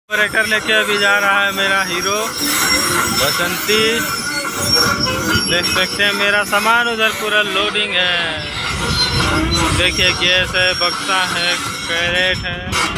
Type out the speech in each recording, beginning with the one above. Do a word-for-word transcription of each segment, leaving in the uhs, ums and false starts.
Breaker लेके अभी जा रहा है मेरा हीरो बसंती। देख सकते हैं मेरा सामान उधर पूरा लोडिंग है। देखिए गैस है, बक्सा है, कैरेट है।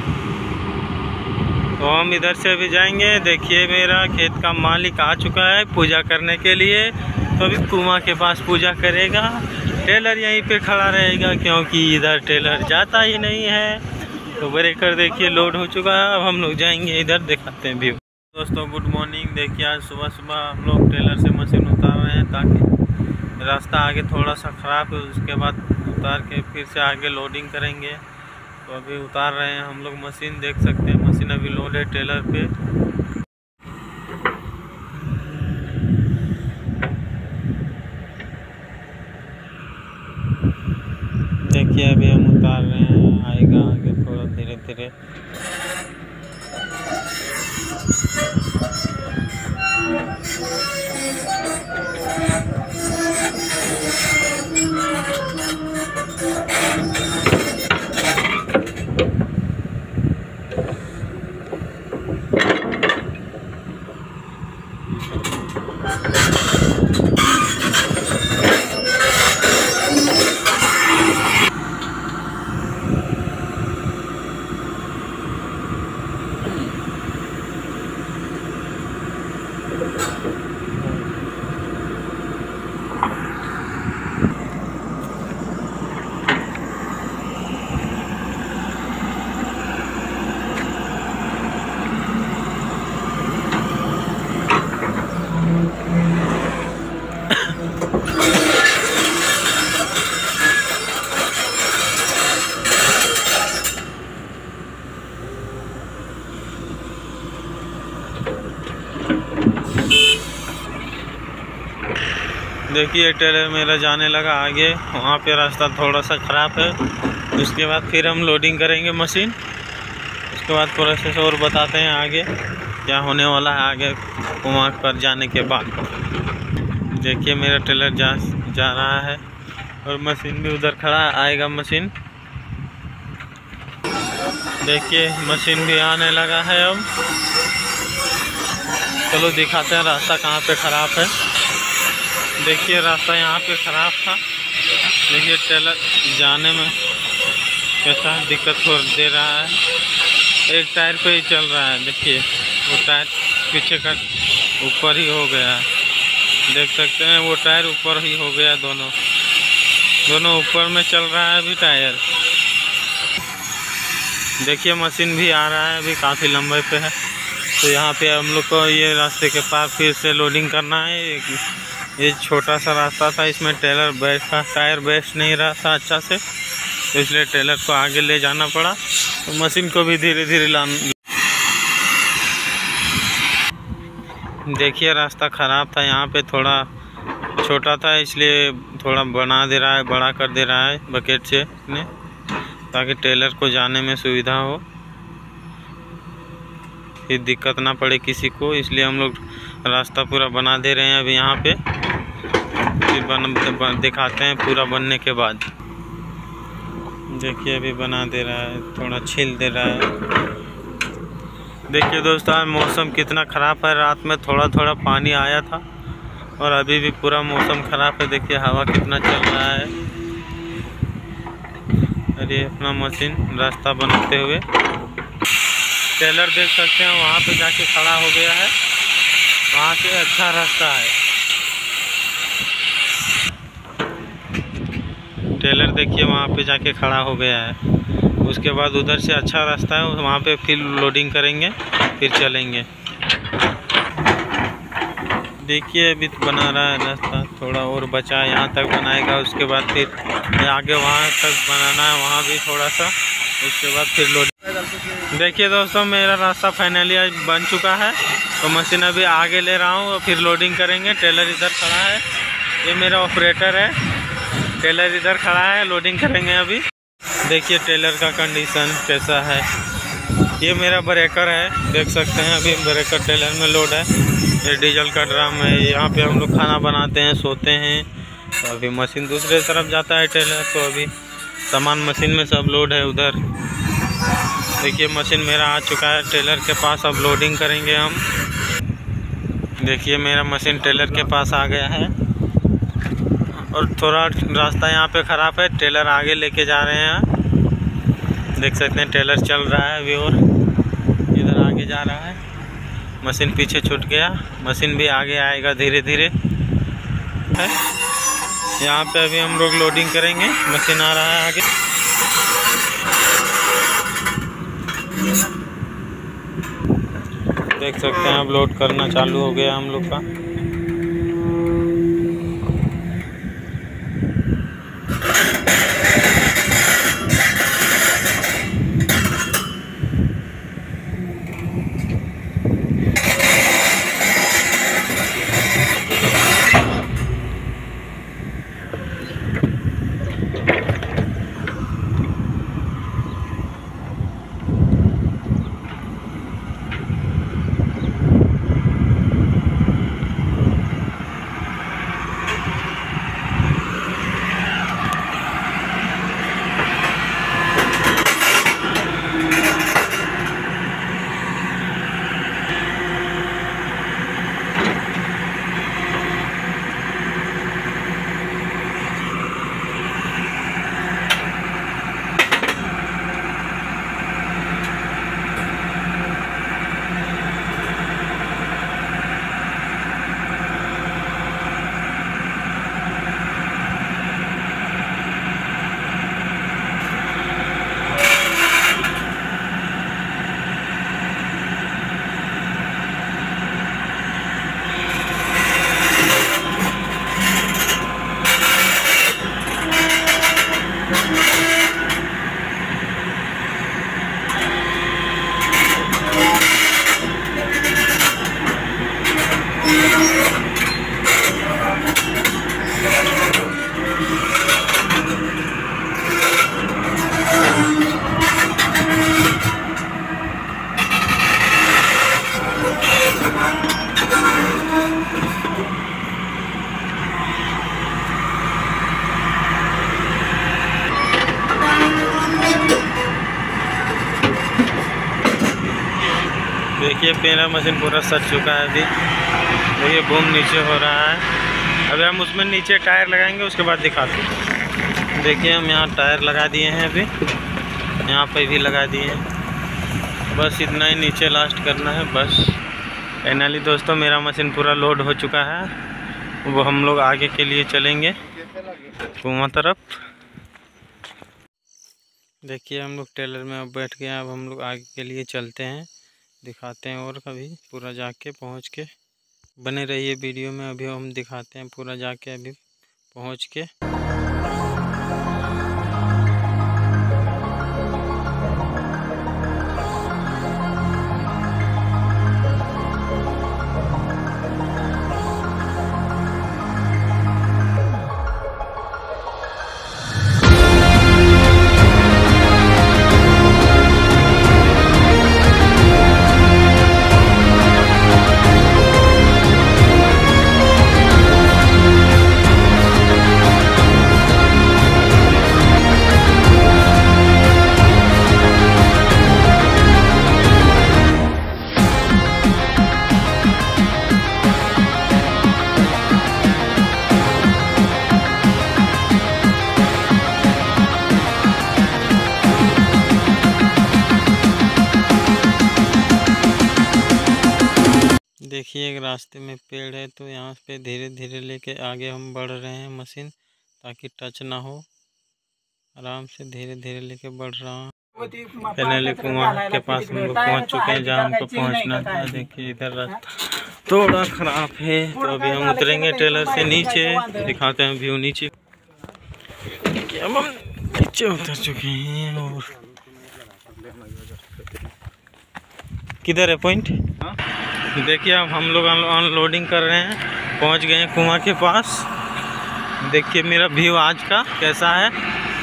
तो हम इधर से अभी जाएंगे। देखिए मेरा खेत का मालिक आ चुका है पूजा करने के लिए। तो अभी कुआं के पास पूजा करेगा। टेलर यहीं पे खड़ा रहेगा क्योंकि इधर टेलर जाता ही नहीं है। तो ब्रेकर देखिए लोड हो चुका है। अब हम लोग जाएंगे इधर, दिखाते हैं व्यू। दोस्तों गुड मॉर्निंग। देखिए आज सुबह सुबह हम लोग टेलर से मशीन उतार रहे हैं ताकि रास्ता आगे थोड़ा सा ख़राब है, उसके बाद उतार के फिर से आगे लोडिंग करेंगे। तो अभी उतार रहे हैं हम लोग मशीन। देख सकते हैं मशीन अभी लोड है टेलर पे। देखिए अभी हम उतार रहे हैं, आएगा आगे थोड़ा धीरे धीरे। देखिए टेलर मेरा जाने लगा आगे। वहाँ पे रास्ता थोड़ा सा ख़राब है। उसके बाद फिर हम लोडिंग करेंगे मशीन। उसके बाद प्रोसेस और बताते हैं आगे क्या होने वाला है आगे वहाँ पर जाने के बाद। देखिए मेरा टेलर जा जा रहा है और मशीन भी उधर खड़ा आएगा मशीन। देखिए मशीन भी आने लगा है अब। चलो दिखाते हैं रास्ता कहाँ पे ख़राब है। देखिए रास्ता यहाँ पे ख़राब था। देखिए टेलर जाने में कैसा दिक्कत हो दे रहा है। एक टायर पे ही चल रहा है। देखिए वो टायर पीछे का ऊपर ही हो गया है। देख सकते हैं वो टायर ऊपर ही हो गया। दोनों दोनों ऊपर में चल रहा है अभी टायर। देखिए मशीन भी आ रहा है अभी, काफ़ी लंबे पे है। तो यहाँ पे हम लोग को ये रास्ते के पास फिर से लोडिंग करना है। ये छोटा सा रास्ता था, इसमें टेलर बैठ का टायर बैठ नहीं रहा था अच्छा से, तो इसलिए टेलर को आगे ले जाना पड़ा। तो मशीन को भी धीरे धीरे लाना। देखिए रास्ता ख़राब था, यहाँ पे थोड़ा छोटा था इसलिए थोड़ा बना दे रहा है, बड़ा कर दे रहा है बकेट से ने, ताकि टेलर को जाने में सुविधा हो, फिर दिक्कत ना पड़े किसी को। इसलिए हम लोग रास्ता पूरा बना दे रहे हैं अभी यहाँ पे। फिर बन, बन दिखाते हैं पूरा बनने के बाद। देखिए अभी बना दे रहा है, थोड़ा छील दे रहा है। देखिए दोस्तों आज मौसम कितना ख़राब है। रात में थोड़ा थोड़ा पानी आया था और अभी भी पूरा मौसम ख़राब है। देखिए हवा कितना चल रहा है। अरे अपना मशीन रास्ता बनाते हुए टेलर देख सकते हैं वहाँ पे जाके खड़ा हो गया है। वहाँ से अच्छा रास्ता है। टेलर देखिए वहाँ पे जाके खड़ा हो गया है। उसके बाद उधर से अच्छा रास्ता है, वहाँ पे फिर लोडिंग करेंगे, फिर चलेंगे। देखिए अभी बना रहा है रास्ता, थोड़ा और बचा है, यहाँ तक बनाएगा। उसके बाद फिर आगे वहाँ तक बनाना है, वहाँ भी थोड़ा सा। उसके बाद फिर लोडिंग। देखिए दोस्तों मेरा रास्ता फाइनली आज बन चुका है। तो मशीन अभी आगे ले रहा हूँ और फिर लोडिंग करेंगे। टेलर इधर खड़ा है, ये मेरा ऑपरेटर है। टेलर इधर खड़ा है, लोडिंग करेंगे अभी। देखिए टेलर का कंडीशन कैसा है। ये मेरा ब्रेकर है, देख सकते हैं अभी ब्रेकर टेलर में लोड है। ये डीजल का ड्रम है, यहाँ पे हम लोग खाना बनाते हैं, सोते हैं। तो अभी मशीन दूसरे तरफ जाता है टेलर। तो अभी सामान मशीन में सब लोड है उधर। देखिए मशीन मेरा आ चुका है टेलर के पास। अब लोडिंग करेंगे हम। देखिए मेरा मशीन टेलर के पास आ गया है और थोड़ा रास्ता यहाँ पे ख़राब है। टेलर आगे लेके जा रहे हैं, देख सकते हैं टेलर चल रहा है अभी और इधर आगे जा रहा है। मशीन पीछे छूट गया, मशीन भी आगे आएगा धीरे धीरे है। यहाँ पे अभी हम लोग लोडिंग करेंगे। मशीन आ रहा है आगे। देख सकते हैं अब लोड करना चालू हो गया हम लोग का। देखिए मेरा मशीन पूरा सज चुका है। अभी देखिए बूम नीचे हो रहा है। अभी हम उसमें नीचे टायर लगाएंगे, उसके बाद दिखाते हैं। देखिए हम यहाँ टायर लगा दिए हैं, अभी यहाँ पे भी लगा दिए हैं। बस इतना ही नीचे लास्ट करना है बस। फाइनली दोस्तों मेरा मशीन पूरा लोड हो चुका है। वो हम लोग आगे के लिए चलेंगे कुआं तरफ। देखिए हम लोग टेलर में अब बैठ गए हैं। अब हम लोग आगे के लिए चलते हैं, दिखाते हैं और कभी पूरा जाके पहुंच के। बने रहिए वीडियो में। अभी हम दिखाते हैं पूरा जाके अभी पहुंच के। देखिए एक रास्ते में पेड़ है, तो यहाँ पे धीरे धीरे लेके आगे हम बढ़ रहे हैं मशीन, ताकि टच ना हो। आराम से धीरे धीरे लेके बढ़ रहा हूँ। फाइनली कुआं के पास हम लोग पहुँच चुके हैं जहाँ हमको पहुँचना था। देखिए इधर रास्ता थोड़ा ख़राब है, तो अभी हम उतरेंगे टेलर से नीचे। दिखाते हैं व्यू नीचे। अब हम नीचे उतर चुके हैं। और किधर है पॉइंट? देखिए अब हम लोग अनलोडिंग कर रहे हैं, पहुंच गए हैं कुआं के पास। देखिए मेरा व्यू आज का कैसा है।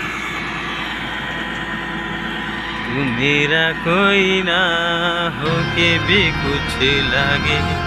तू मेरा कोई ना हो के भी कुछ लगे।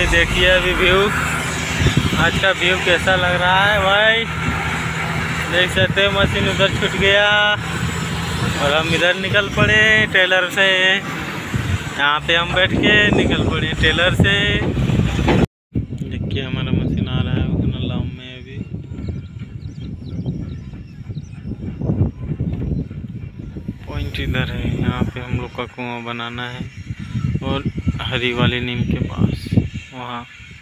चलिए देखिए अभी व्यू, आज का व्यू कैसा लग रहा है भाई। देख सकते हैं मशीन उधर छूट गया और हम इधर निकल पड़े टेलर से। यहाँ पे हम बैठ के निकल पड़े टेलर से। देखिए हमारा मशीन आ रहा है नलाम में अभी। पॉइंट इधर है, यहाँ पे हम लोग का कुआं बनाना है और हरी वाली नीम के पास वहाँ।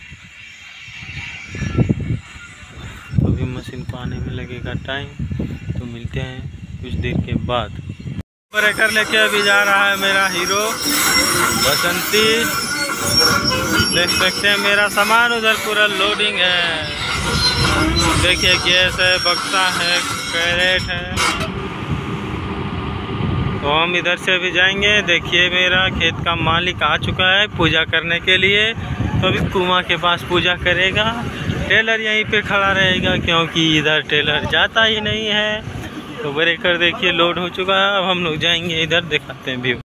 अभी मशीन को आने में लगेगा टाइम, तो मिलते हैं कुछ देर के बाद। ब्रेकर लेके अभी जा रहा है मेरा हीरो बसंती। देख सकते हैं मेरा सामान उधर पूरा लोडिंग है। देखिए गैस है, बक्सा है, कैरेट है। तो हम इधर से अभी जाएंगे। देखिए मेरा खेत का मालिक आ चुका है पूजा करने के लिए, तो अभी कुआं के पास पूजा करेगा। टेलर यहीं पे खड़ा रहेगा क्योंकि इधर टेलर जाता ही नहीं है। तो ब्रेकर देखिए लोड हो चुका है। अब हम लोग जाएंगे इधर, दिखाते हैं व्यू।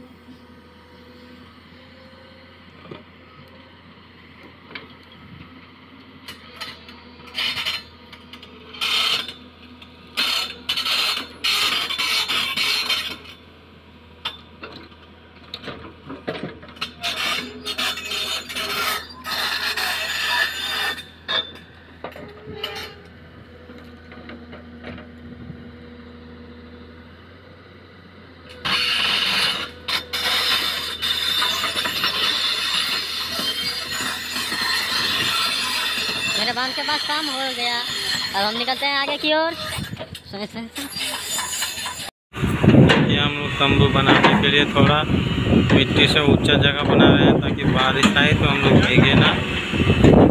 मेरे बांध के पास काम हो गया। अब हम निकलते हैं आगे की ओर। ये हम लोग तंबू बनाने के लिए थोड़ा मिट्टी से ऊंचा जगह बना रहे हैं ताकि बारिश आए तो हम लोग भीगे ना।